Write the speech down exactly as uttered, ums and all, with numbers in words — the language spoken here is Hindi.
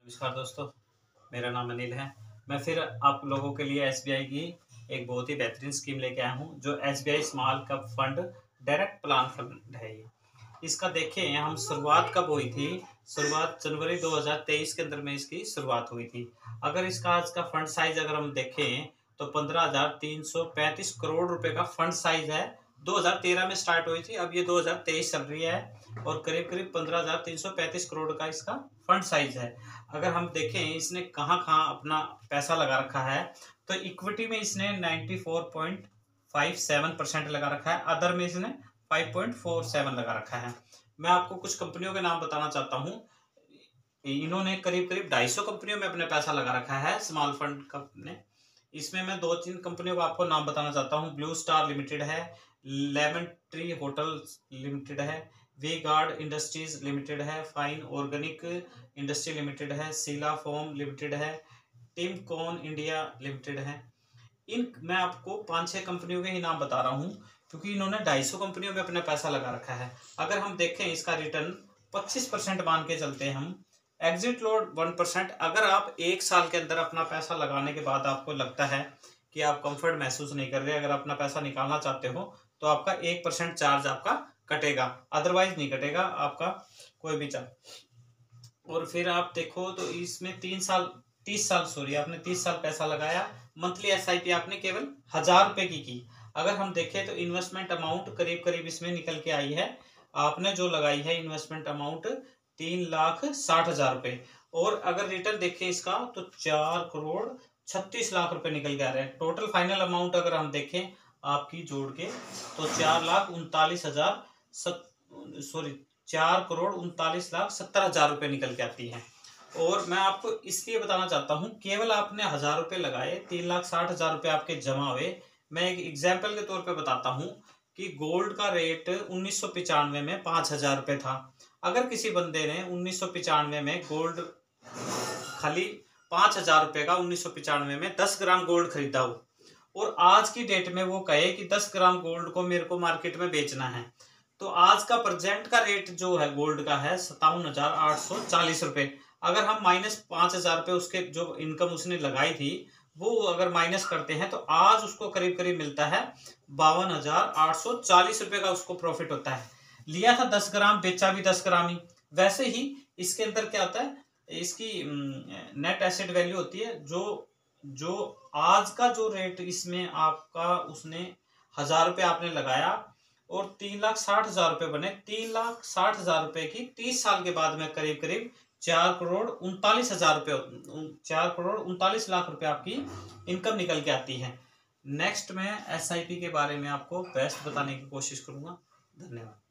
नमस्कार दोस्तों, मेरा नाम अनिल है। मैं फिर आप लोगों के लिए एसबीआई की एक बहुत ही बेहतरीन स्कीम लेके आया हूँ, जो SBI small cap fund direct plan fund है ये। इसका देखें हम शुरुआत कब हुई थी, शुरुआत जनवरी दो हज़ार तेईस के अंदर में इसकी शुरुआत हुई थी। अगर इसका आज का फंड साइज अगर हम देखें तो पंद्रह हजार तीन सौ पैंतीस करोड़ रुपए का फंड साइज है। दो हज़ार तेरह में स्टार्ट हुई थी, अब ये दो हज़ार तेईस चल रही है और करीब करीब पंद्रह हजार तीन सौ पैंतीस करोड़ का इसका फंड साइज है। अगर हम देखें इसने कहाँ कहाँ अपना पैसा लगा रखा है, तो इक्विटी में इसने चौरानवे पॉइंट पाँच सात परसेंट लगा रखा है, अदर में इसने पाँच पॉइंट चार सात लगा रखा है। मैं आपको कुछ कंपनियों के नाम बताना चाहता हूँ। इन्होंने करीब करीब दो सौ पचास कंपनियों में अपने पैसा लगा रखा है स्मॉल फंड का ने। इसमें मैं दो तीन कंपनियों का आपको नाम बताना चाहता हूँ। ब्लू स्टार लिमिटेड है, लेमन ट्री होटल लिमिटेड है, वी गार्ड इंडस्ट्रीज लिमिटेड है, फाइन ऑर्गेनिक इंडस्ट्री लिमिटेड है, सीला फोम लिमिटेड है, टीम कॉन इंडिया लिमिटेड है। इन मैं आपको पांच छह कंपनियों के ही नाम बता रहा हूँ, क्योंकि इन्होंने ढाई सौ कंपनियों में अपना पैसा लगा रखा है। अगर हम देखें इसका रिटर्न पच्चीस परसेंट मान के चलते हैं हम, एग्जिट लोड वन परसेंट। अगर आप एक साल के अंदर अपना पैसा लगाने के बाद आपको लगता है कि आप कंफर्ट महसूस नहीं कर रहे, अगर अपना पैसा निकालना चाहते हो तो आपका एक परसेंट चार्ज आपका कटेगा, अदरवाइज नहीं कटेगा आपका कोई भी चार्ज। और फिर आप देखो तो इसमें तीन साल तीस साल सॉरी आपने तीस साल पैसा लगाया, मंथली एस आई पी आपने केवल हजार रुपए की की। अगर हम देखें तो इन्वेस्टमेंट अमाउंट करीब करीब इसमें निकल के आई है, आपने जो लगाई है इन्वेस्टमेंट अमाउंट तीन लाख साठ हजार रुपए। और अगर रिटर्न देखें इसका तो चार करोड़ छत्तीस लाख रुपए निकल के आ रहे हैं। टोटल फाइनल अमाउंट अगर हम देखें आपकी जोड़ के तो चार लाख उनतालीस हजार सॉरी चार करोड़ उनतालीस लाख सत्तर हजार रुपए निकल के आती है। और मैं आपको इसलिए बताना चाहता हूँ, केवल आपने हजार रुपए लगाए, तीन लाख साठ हजार रुपए आपके जमा हुए। मैं एक एग्जाम्पल के तौर पे बताता हूँ कि गोल्ड का रेट उन्नीस सौ पिचानवे में पांच हजार रुपए था। अगर किसी बंदे ने उन्नीस सौ पिचानवे में गोल्ड खाली पांच हजार रुपए का उन्नीस सौ पिचानवे में दस ग्राम गोल्ड खरीदा हो और आज की डेट में वो कहे कि दस ग्राम गोल्ड को मेरे को मार्केट में बेचना है, तो आज का प्रेजेंट का रेट जो है गोल्ड का है सत्तावन हजार आठ सौ चालीस रुपए। अगर हम माइनस पांच हजार रुपए उसके जो इनकम उसने लगाई थी वो अगर माइनस करते हैं तो आज उसको करीब करीब मिलता है बावन हजार आठ सौ चालीस रुपए का उसको प्रॉफिट होता है। लिया था दस ग्राम, बेचा भी दस ग्राम ही। वैसे ही इसके अंदर क्या होता है, इसकी नेट एसेट वैल्यू होती है, जो जो आज का जो रेट इसमें आपका उसने हजार रुपए आपने लगाया और तीन लाख साठ हजार रुपए बने, तीन लाख साठ हजार रुपए की तीस साल के बाद में करीब करीब चार करोड़ उनतालीस हजार रुपये चार करोड़ उनतालीस लाख रुपए आपकी इनकम निकल के आती है। नेक्स्ट मैं एस आई पी के बारे में आपको बेस्ट बताने की कोशिश करूंगा। धन्यवाद।